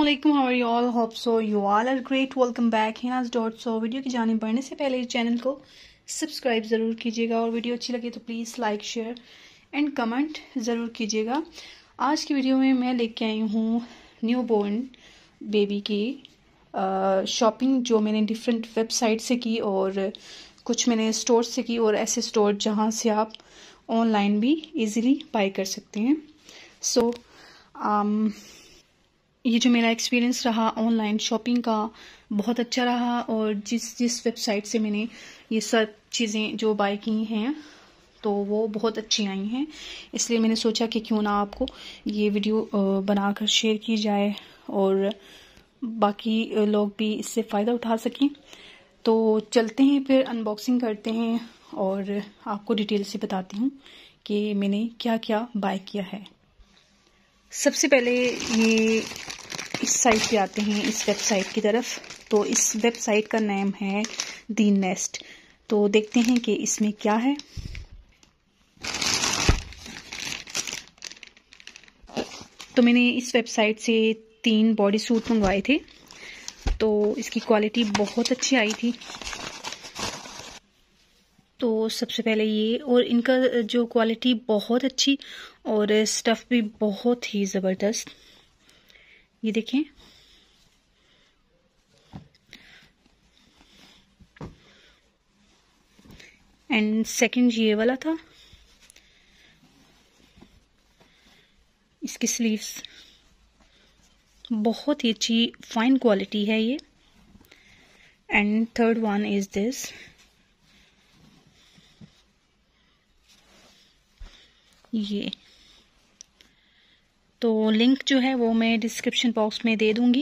अस्सलामुअलैकुम, how are you all? Hope so you all are great. Welcome back Hinaz dot so. Video की जानिब बढ़ने से पहले चैनल को सब्सक्राइब ज़रूर कीजिएगा और वीडियो अच्छी लगे तो please like, share and comment ज़रूर कीजिएगा। आज की वीडियो में मैं लेके आई हूँ न्यू बोर्न बेबी की शॉपिंग, जो मैंने डिफरेंट वेबसाइट से की और कुछ मैंने स्टोर से की, और ऐसे स्टोर जहाँ से आप ऑनलाइन भी इजीली बाय कर सकते हैं। सो ये जो मेरा एक्सपीरियंस रहा ऑनलाइन शॉपिंग का बहुत अच्छा रहा, और जिस वेबसाइट से मैंने ये सब चीज़ें जो बाय की हैं तो वो बहुत अच्छी आई हैं। इसलिए मैंने सोचा कि क्यों ना आपको ये वीडियो बनाकर शेयर की जाए और बाकी लोग भी इससे फ़ायदा उठा सकें। तो चलते हैं फिर, अनबॉक्सिंग करते हैं और आपको डिटेल से बताती हूँ कि मैंने क्या क्या बाय किया है। सबसे पहले ये इस साइट पे आते हैं, इस वेबसाइट की तरफ। तो इस वेबसाइट का नाम है दी नेस्ट। तो देखते हैं कि इसमें क्या है। तो मैंने इस वेबसाइट से 3 बॉडी सूट मंगवाए थे, तो इसकी क्वालिटी बहुत अच्छी आई थी। तो सबसे पहले ये, और इनका जो क्वालिटी बहुत अच्छी और स्टफ़ भी बहुत ही ज़बरदस्त। ये देखें, एंड सेकंड ये वाला था। इसकी स्लीव्स बहुत ही अच्छी फाइन क्वालिटी है ये। And third one is this. ये तो लिंक जो है वो मैं डिस्क्रिप्शन बॉक्स में दे दूंगी।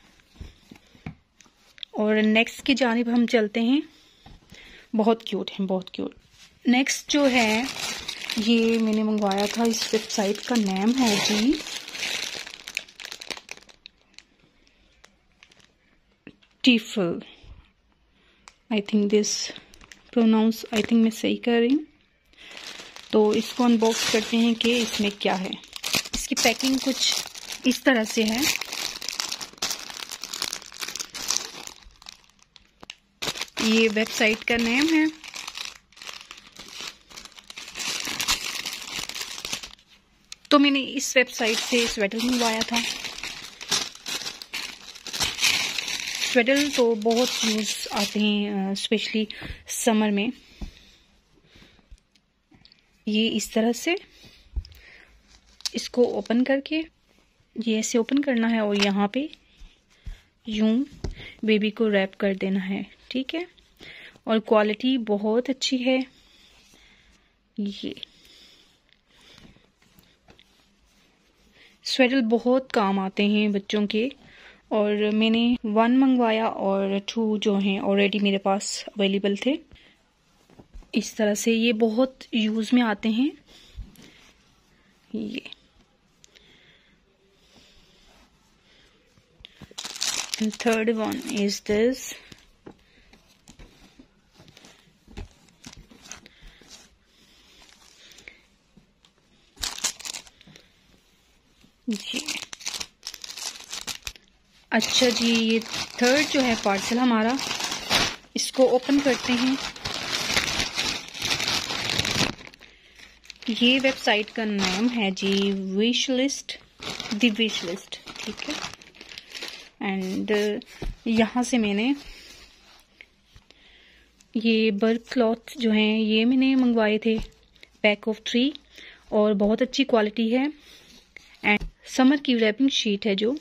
और नेक्स्ट की जानिब हम चलते हैं। बहुत क्यूट है, बहुत क्यूट। नेक्स्ट जो है ये मैंने मंगवाया था, इस वेबसाइट का नाम है जी टीफल। I think this pronounce, I think मैं सही कर रही हूँ। तो इसको अनबॉक्स करते हैं कि इसमें क्या है। इसकी पैकिंग कुछ इस तरह से है। ये वेबसाइट का नेम है। तो मैंने इस वेबसाइट से स्वेटर मंगवाया था। स्वेटर तो बहुत यूज आते हैं, स्पेशली समर में। ये इस तरह से इसको ओपन करके, ये ऐसे ओपन करना है और यहाँ पे यूं बेबी को रैप कर देना है, ठीक है। और क्वालिटी बहुत अच्छी है। ये स्वेटर बहुत काम आते हैं बच्चों के, और मैंने 1 मंगवाया और 2 जो हैं ऑलरेडी मेरे पास अवेलेबल थे। इस तरह से ये बहुत यूज में आते हैं। ये and third one is this। जी अच्छा जी, ये थर्ड जो है पार्सल हमारा, इसको ओपन करते हैं। ये वेबसाइट का नाम है जी wish list, the wish list, ठीक है। एंड यहाँ से मैंने ये बर्क क्लॉथ जो हैं ये मैंने मंगवाए थे, पैक ऑफ 3, और बहुत अच्छी क्वालिटी है। एंड समर की रैपिंग शीट है जो।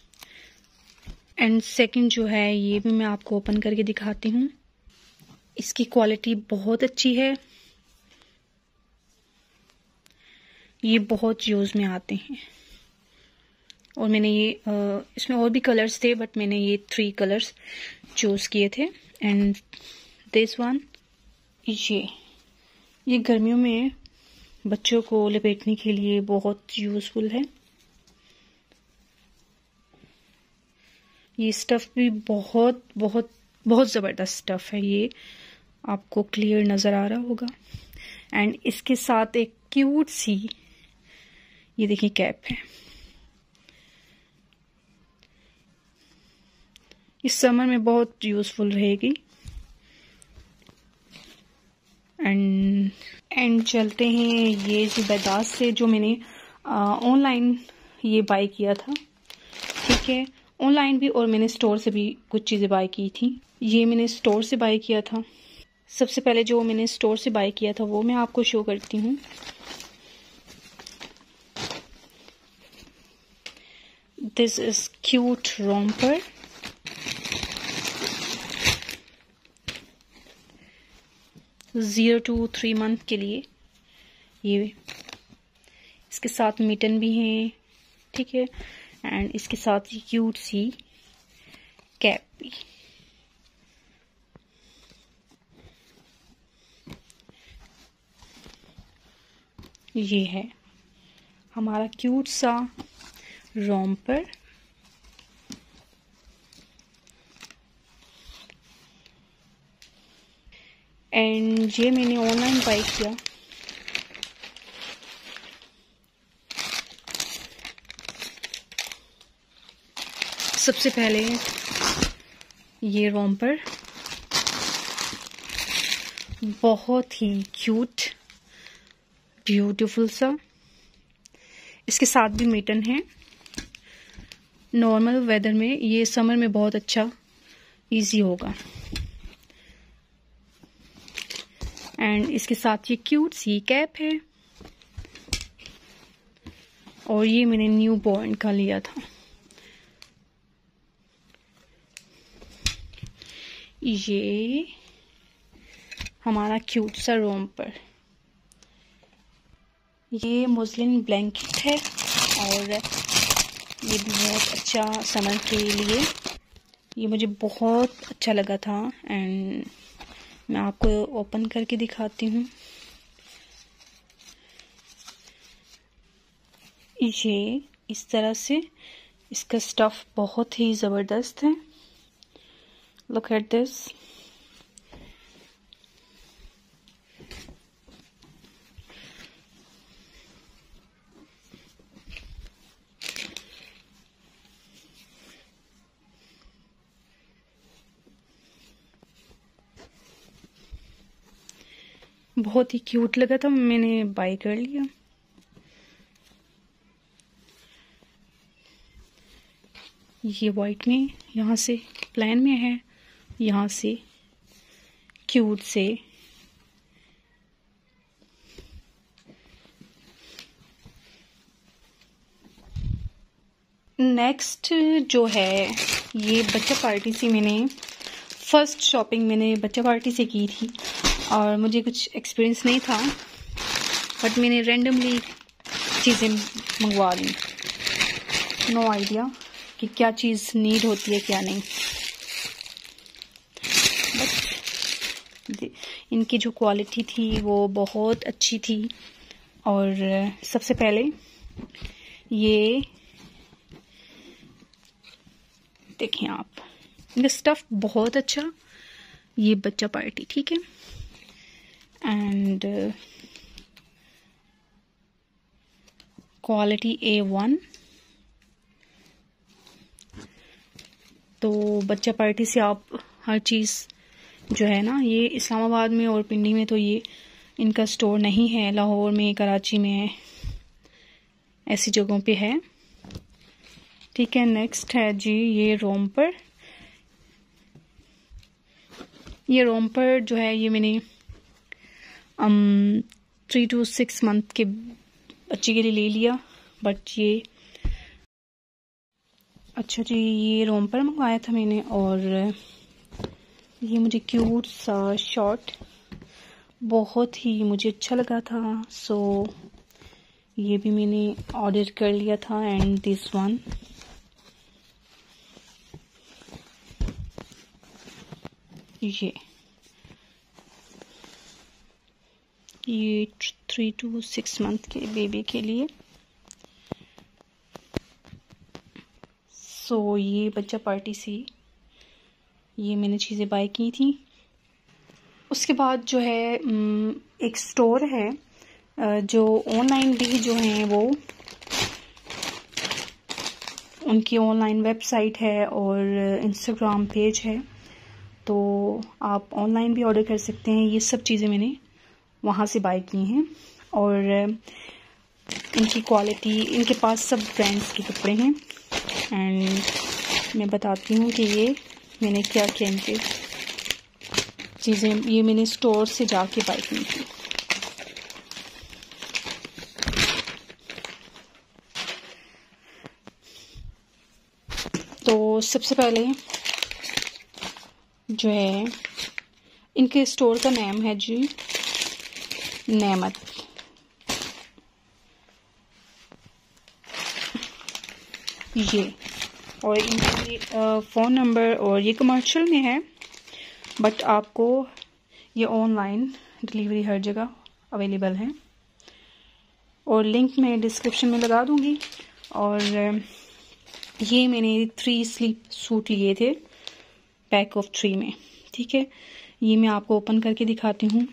एंड सेकंड जो है ये भी मैं आपको ओपन करके दिखाती हूँ। इसकी क्वालिटी बहुत अच्छी है। ये बहुत यूज में आते हैं, और मैंने ये इसमें और भी कलर्स थे, बट मैंने ये 3 कलर्स चूज किए थे। एंड दिस वन, ये गर्मियों में बच्चों को लपेटने के लिए बहुत यूजफुल है। ये स्टफ भी बहुत बहुत बहुत ज़बरदस्त स्टफ है। ये आपको क्लियर नज़र आ रहा होगा। एंड इसके साथ एक क्यूट सी, ये देखिए, कैप है। इस समर में बहुत यूज़फुल रहेगी। एंड चलते हैं ये ज़ुबैदा से, जो मैंने ऑनलाइन ये बाय किया था। ठीक है, ऑनलाइन भी और मैंने स्टोर से भी कुछ चीज़ें बाय की थी। ये मैंने स्टोर से बाय किया था। सबसे पहले जो मैंने स्टोर से बाय किया था वो मैं आपको शो करती हूँ। This is cute romper. Zero to 3 month के लिए ये, इसके साथ मिटन भी हैं। ठीक है, एंड इसके साथ ये क्यूट सी कैप भी। ये है हमारा क्यूट सा रोम्पर। एंड ये मैंने ऑनलाइन बाय किया। सबसे पहले ये रोम्पर बहुत ही क्यूट ब्यूटीफुल सा, इसके साथ भी मिटन है। नॉर्मल वेदर में ये समर में बहुत अच्छा इजी होगा। एंड इसके साथ ये क्यूट सी कैप है, और ये मैंने न्यू बॉर्न का लिया था। ये हमारा क्यूट सा रोम्पर। ये मुस्लिन ब्लैंकेट है, और ये भी बहुत अच्छा समर के लिए, ये मुझे बहुत अच्छा लगा था। एंड मैं आपको ओपन करके दिखाती हूँ। ये इस तरह से, इसका स्टफ बहुत ही ज़बरदस्त है। Look at this. बहुत ही क्यूट लगा था, मैंने बाय कर लिया। ये वाइट में, यहाँ से प्लेन में है, यहाँ से क्यूट से नेक्स्ट जो है, ये बच्चा पार्टी से मैंने फर्स्ट शॉपिंग मैंने बच्चा पार्टी से की थी, और मुझे कुछ एक्सपीरियंस नहीं था, बट मैंने रैंडमली चीज़ें मंगवा ली। नो आइडिया कि क्या चीज़ नीड होती है क्या नहीं, बट इनकी जो क्वालिटी थी वो बहुत अच्छी थी। और सबसे पहले ये देखें आप, इनका स्टफ बहुत अच्छा। ये बच्चा पार्टी, ठीक है। And quality A1। तो बच्चा पार्टी से आप हर चीज़ जो है ना, ये इस्लामाबाद में और पिंडी में तो ये इनका स्टोर नहीं है, लाहौर में, कराची में, ऐसी जगहों पे है। ठीक है, नेक्स्ट है जी ये रोम्पर। ये रोम्पर जो है ये मैंने 3 to 6 मंथ के बच्चे के लिए ले लिया, बट ये अच्छा जी, ये रोम्पर मंगवाया था मैंने, और ये मुझे क्यूट सा शॉर्ट बहुत ही मुझे अच्छा लगा था, सो ये भी मैंने ऑर्डर कर लिया था। एंड दिस वन, ये 3 to 6 मंथ के बेबी के लिए। सो ये बच्चा पार्टी से ये मैंने चीज़ें बाय की थी। उसके बाद जो है एक स्टोर है जो ऑनलाइन भी जो हैं वो उनकी ऑनलाइन वेबसाइट है और इंस्टाग्राम पेज है, तो आप ऑनलाइन भी ऑर्डर कर सकते हैं। ये सब चीज़ें मैंने वहाँ से बाय की हैं। और इनकी क्वालिटी, इनके पास सब ब्रांड्स के कपड़े हैं। एंड मैं बताती हूँ कि ये मैंने क्या क्या इनके चीज़ें, ये मैंने स्टोर से जाके बाय की थी। तो सबसे पहले जो है, इनके स्टोर का नाम है जी नेमत। ये और इनकी फ़ोन नंबर, और ये कमर्शियल में है, बट आपको ये ऑनलाइन डिलीवरी हर जगह अवेलेबल है। और लिंक मैं डिस्क्रिप्शन में लगा दूंगी। और ये मैंने 3 स्लीप सूट लिए थे पैक ऑफ 3 में, ठीक है। ये मैं आपको ओपन करके दिखाती हूँ।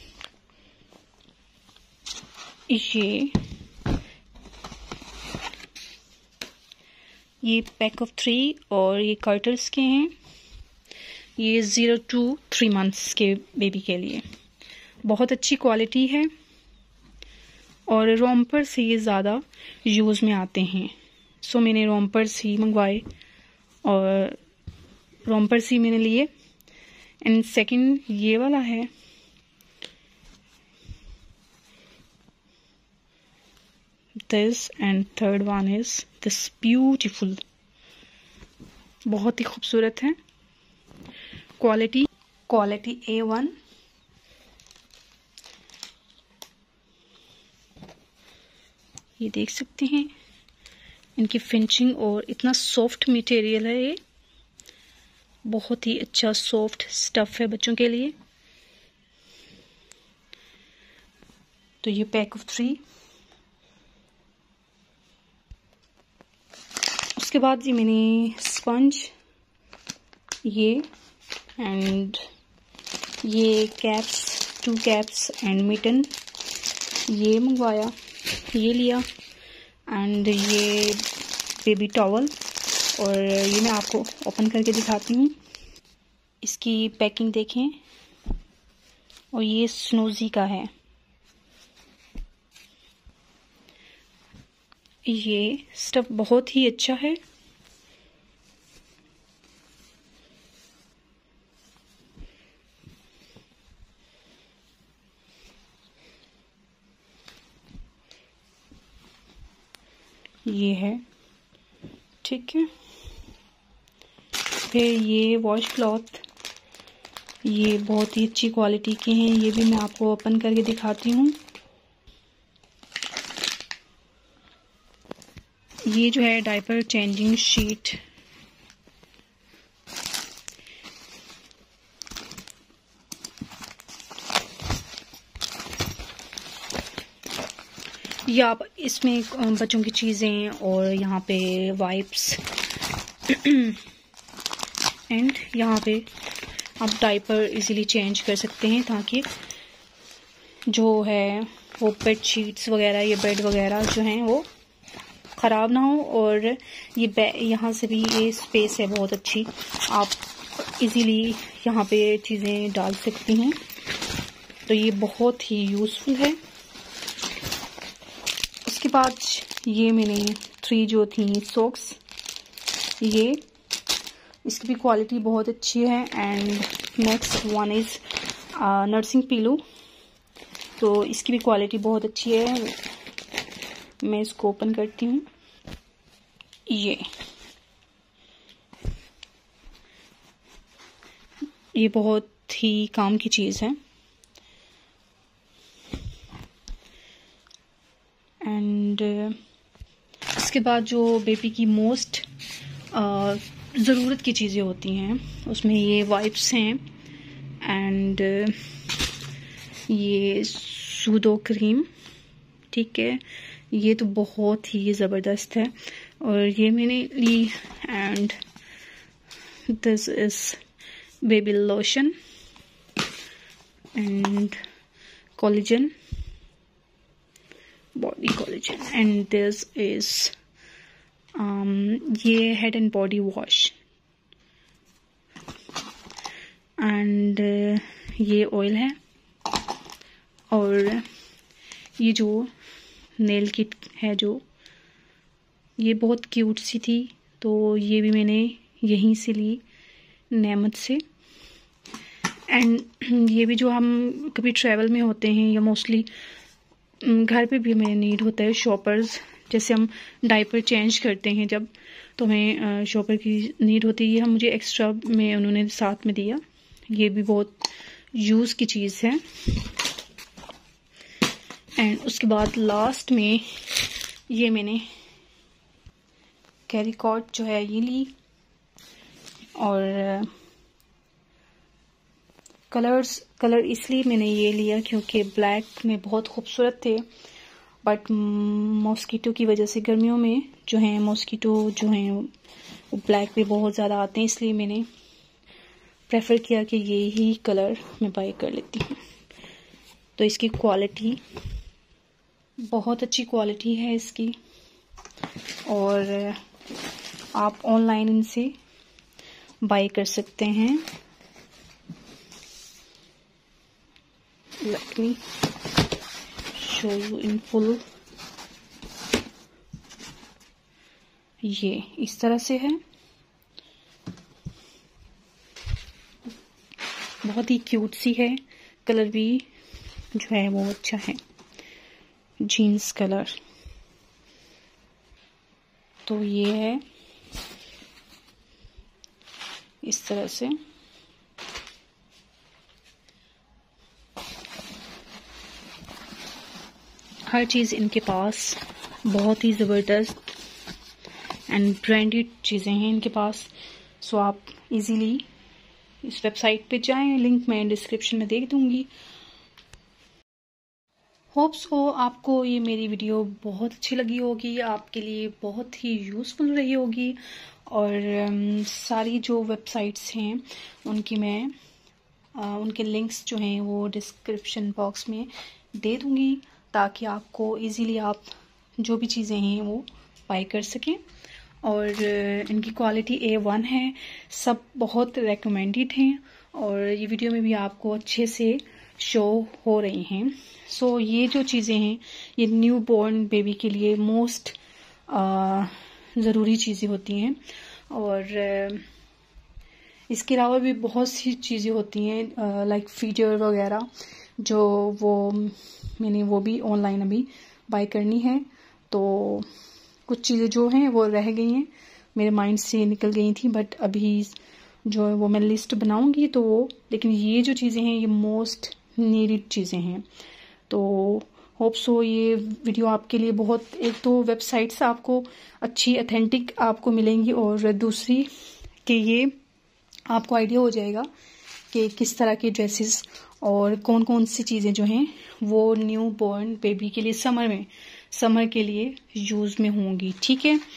ये पैक ऑफ 3 और ये कर्टल्स के हैं। ये 0 to 3 months के बेबी के लिए बहुत अच्छी क्वालिटी है। और रोम्पर्स ही ज़्यादा यूज़ में आते हैं, सो मैंने रोम्पर्स ही मंगवाए और रोम्पर्स ही मैंने लिए। एंड सेकंड ये वाला है, this, and third one is this beautiful. बहुत ही खूबसूरत है। Quality A1। ये देख सकते हैं इनकी फिनिशिंग, और इतना सॉफ्ट मटेरियल है। ये बहुत ही अच्छा सॉफ्ट स्टफ है बच्चों के लिए। तो ये पैक ऑफ 3। उसके बाद ये मैंने स्पंज, ये एंड ये कैप्स, 2 कैप्स एंड मिटन ये मंगवाया, ये लिया। एंड ये बेबी टॉवल, और ये मैं आपको ओपन करके दिखाती हूँ। इसकी पैकिंग देखें, और ये स्नोजी का है। ये स्टफ बहुत ही अच्छा है। ये है, ठीक है। फिर ये वॉश क्लॉथ, ये बहुत ही अच्छी क्वालिटी के हैं। ये भी मैं आपको ओपन करके दिखाती हूँ। ये जो है डायपर चेंजिंग शीट, ये आप इसमें बच्चों की चीज़ें, और यहाँ पे वाइप्स एंड यहाँ पे आप डायपर इजीली चेंज कर सकते हैं, ताकि जो है वो बेड शीट्स वगैरह, ये बेड वगैरह जो हैं वो ख़राब ना हो। और ये यहाँ से भी ये स्पेस है बहुत अच्छी, आप इजीली यहाँ पे चीज़ें डाल सकती हैं। तो ये बहुत ही यूज़फुल है। उसके बाद ये मैंने 3 जो थी सॉक्स, ये इसकी भी क्वालिटी बहुत अच्छी है। And next one is nursing pillow, तो इसकी भी क्वालिटी बहुत अच्छी है। मैं इसको ओपन करती हूँ। ये बहुत ही काम की चीज़ है। एंड इसके बाद जो बेबी की मोस्ट ज़रूरत की चीज़ें होती हैं, उसमें ये वाइप्स हैं, एंड ये सूडो क्रीम, ठीक है। ये तो बहुत ही ज़बरदस्त है, और ये मैंने ली। And this is baby lotion and collagen, body collagen, and this is ये head and body wash and ये ऑयल है। और ये जो नेल किट है जो ये बहुत क्यूट सी थी, तो ये भी मैंने यहीं से ली नेमत से। एंड ये भी जो हम कभी ट्रैवल में होते हैं या मोस्टली घर पे भी हमें नीड होता है शॉपर्स, जैसे हम डायपर चेंज करते हैं जब, तो हमें शॉपर की नीड होती है। ये हम मुझे एक्स्ट्रा में उन्होंने साथ में दिया। ये भी बहुत यूज़ की चीज़ है। एंड उसके बाद लास्ट में ये मैंने कैरी कॉर्ड जो है ये ली। और कलर इसलिए मैंने ये लिया क्योंकि ब्लैक में बहुत खूबसूरत थे, बट मॉस्किटो की वजह से गर्मियों में जो है मॉस्किटो जो हैं वो ब्लैक पे बहुत ज़्यादा आते हैं, इसलिए मैंने प्रेफर किया कि ये ही कलर मैं बाय कर लेती हूँ। तो इसकी क्वालिटी बहुत अच्छी क्वालिटी है इसकी, और आप ऑनलाइन इनसे बाय कर सकते हैं। Let me show you in full। ये इस तरह से है, बहुत ही क्यूट सी है। कलर भी जो है वो अच्छा है, जीन्स कलर। तो ये है इस तरह से। हर चीज़ इनके पास बहुत ही ज़बरदस्त एंड ब्रांडेड चीज़ें हैं इनके पास। सो आप इजीली इस वेबसाइट पे जाएं, लिंक मैं डिस्क्रिप्शन में दे दूंगी। होप सो आपको ये मेरी वीडियो बहुत अच्छी लगी होगी, आपके लिए बहुत ही यूज़फुल रही होगी। और सारी जो वेबसाइट्स हैं उनकी मैं उनके लिंक्स जो हैं वो डिस्क्रिप्शन बॉक्स में दे दूंगी, ताकि आपको इजीली आप जो भी चीज़ें हैं वो बाय कर सकें। और इनकी क्वालिटी A1 है, सब बहुत रेकमेंडेड हैं, और ये वीडियो में भी आपको अच्छे से शो हो रही हैं। सो ये जो चीज़ें हैं ये न्यू बॉर्न बेबी के लिए मोस्ट ज़रूरी चीज़ें होती हैं। और इसके अलावा भी बहुत सी चीज़ें होती हैं लाइक फीडर वगैरह, जो वो मैंने वो भी ऑनलाइन अभी बाय करनी है। तो कुछ चीज़ें जो हैं वो रह गई हैं, मेरे माइंड से निकल गई थी, बट अभी जो है वो मैं लिस्ट बनाऊंगी तो वो, लेकिन ये जो चीज़ें हैं ये मोस्ट नीडेड चीज़ें हैं। तो होप सो ये वीडियो आपके लिए बहुत, एक तो वेबसाइट्स आपको अच्छी ऑथेंटिक आपको मिलेंगी, और दूसरी कि ये आपको आइडिया हो जाएगा कि किस तरह के ड्रेसेस और कौन कौन सी चीज़ें जो हैं वो न्यू बॉर्न बेबी के लिए समर के लिए यूज़ में होंगी। ठीक है,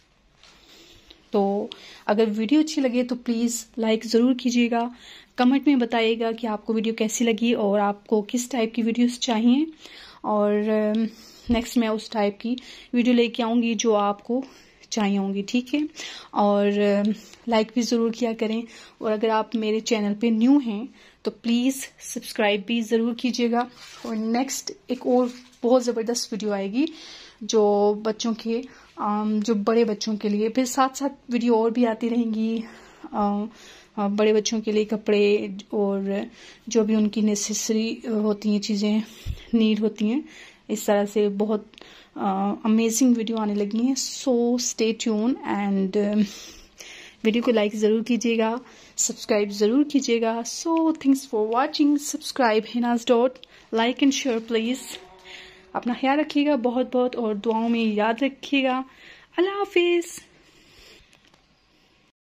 तो अगर वीडियो अच्छी लगे तो प्लीज़ लाइक ज़रूर कीजिएगा, कमेंट में बताइएगा कि आपको वीडियो कैसी लगी और आपको किस टाइप की वीडियोस चाहिए। और नेक्स्ट मैं उस टाइप की वीडियो लेके आऊँगी जो आपको चाहिए होंगी। ठीक है, और लाइक भी ज़रूर किया करें, और अगर आप मेरे चैनल पे न्यू हैं तो प्लीज़ सब्सक्राइब भी ज़रूर कीजिएगा। और नेक्स्ट एक और बहुत ज़बरदस्त वीडियो आएगी जो बच्चों के जो बड़े बच्चों के लिए, फिर साथ साथ वीडियो और भी आती रहेंगी बड़े बच्चों के लिए कपड़े और जो भी उनकी नेसेसरी होती हैं चीज़ें नीड होती हैं, इस तरह से बहुत अमेजिंग वीडियो आने लगी हैं। So stay tune and video को लाइक ज़रूर कीजिएगा, सब्सक्राइब ज़रूर कीजिएगा। So thanks for watching, subscribe Hinaz dot, like and share please. अपना ख्याल रखिएगा बहुत बहुत, और दुआओं में याद रखिएगा। अल्लाह हाफिज़।